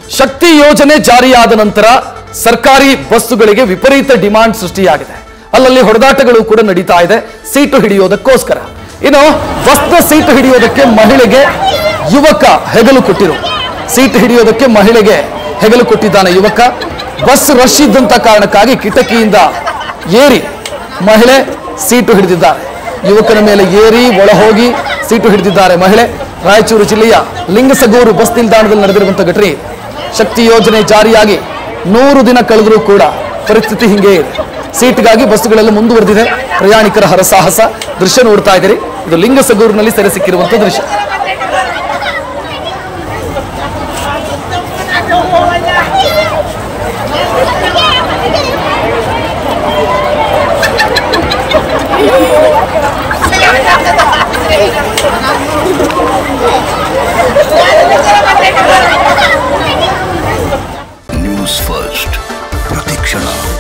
ಶಕ್ತಿ ಯೋಜನೆ ಜಾರಿಯಾದ ನಂತರ ಸರ್ಕಾರಿ ಬಸ್ಸುಗಳಿಗೆ ವಿಪರೀತ ಡಿಮಾಂಡ್ ಸೃಷ್ಟಿಯಾಗಿದೆ. ಅಲ್ಲಲ್ಲಿ ಹೊಡೆದಾಟಗಳು ಕೂಡ ನಡೀತಾ ಇದೆ ಸೀಟು ಹಿಡಿಯೋದಕ್ಕೋಸ್ಕರ. ಇನ್ನು ಬಸ್ನ ಸೀಟು ಹಿಡಿಯೋದಕ್ಕೆ ಮಹಿಳೆಗೆ ಯುವಕ ಹೆಗಲು ಕೊಟ್ಟಿರು. ಸೀಟ್ ಹಿಡಿಯೋದಕ್ಕೆ ಮಹಿಳೆಗೆ ಹೆಗಲು ಕೊಟ್ಟಿದ್ದಾನೆ ಯುವಕ. ಬಸ್ ರಶ್ ಇದ್ದಂತ ಕಾರಣಕ್ಕಾಗಿ ಕಿಟಕಿಯಿಂದ ಏರಿ ಮಹಿಳೆ ಸೀಟು ಹಿಡಿದಿದ್ದಾರೆ. ಯುವಕನ ಮೇಲೆ ಏರಿ ಒಳ ಹೋಗಿ ಸೀಟು ಹಿಡಿದಿದ್ದಾರೆ ಮಹಿಳೆ. ರಾಯಚೂರು ಜಿಲ್ಲೆಯ ಲಿಂಗಸಗೂರು ಬಸ್ ನಿಲ್ದಾಣದಲ್ಲಿ ನಡೆದಿರುವಂತಹ ಘಟನೆ. ಶಕ್ತಿ ಯೋಜನೆ ಜಾರಿಯಾಗಿ 100 ದಿನ ಕಳೆದರೂ ಕೂಡ ಪರಿಸ್ಥಿತಿ ಹಿಂಗೆ ಇದೆ. ಸೀಟ್ಗಾಗಿ ಬಸ್ಸುಗಳೆಲ್ಲ ಮುಂದುವರೆದಿದೆ. ಪ್ರಯಾಣಿಕರ ಹರಸಾಹಸ ದೃಶ್ಯ ನೋಡ್ತಾ ಇದ್ದೀರಿ. ಇದು ಲಿಂಗಸಗೂರಿನಲ್ಲಿ ಸೆರೆ ಸಿಕ್ಕಿರುವಂತಹ ದೃಶ್ಯ. न्यूज़ फर्स्ट प्रतिक्षण।